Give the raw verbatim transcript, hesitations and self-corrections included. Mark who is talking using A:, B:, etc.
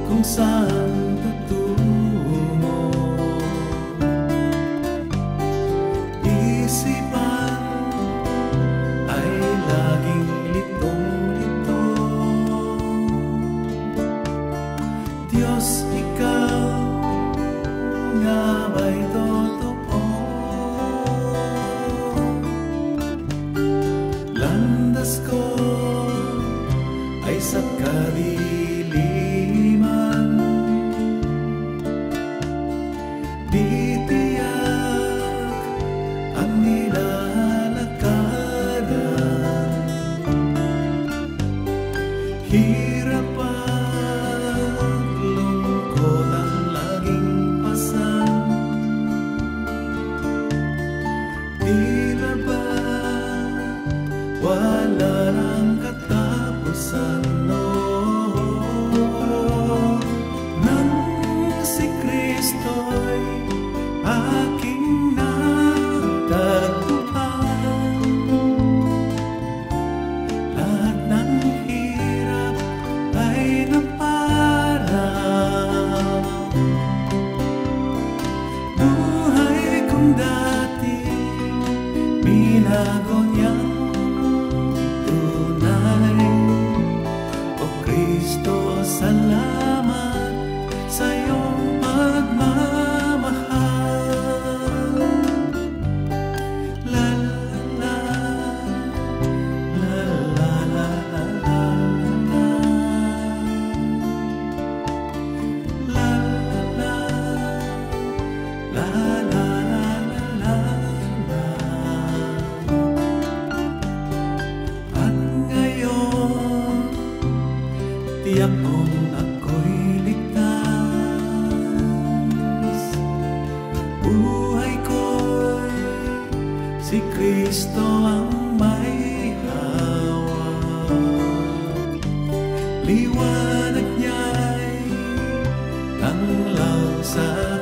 A: kung saan tutungo. Isipan ay laging litong-lito. Diyos, ikaw nga ba'y totoo? Landas ko ay sa kadiliman, di tiyak ang nilalakaran. Hirap at lungkot ang laging pasan. Tila ba wala nang katapusan, no? Nang si Kristo'y aking natagpuan, lahat ng hirap ay naparang. Buhay kong dati binago niyang Kristo, salamat sa iyong pagmamahal. La la la la la la la la la la la la. At ngayon tiyak kong ako'y ligtas. Buhay ko'y si Kristo ang may hawak. Liwanag niya'y tanglaw sa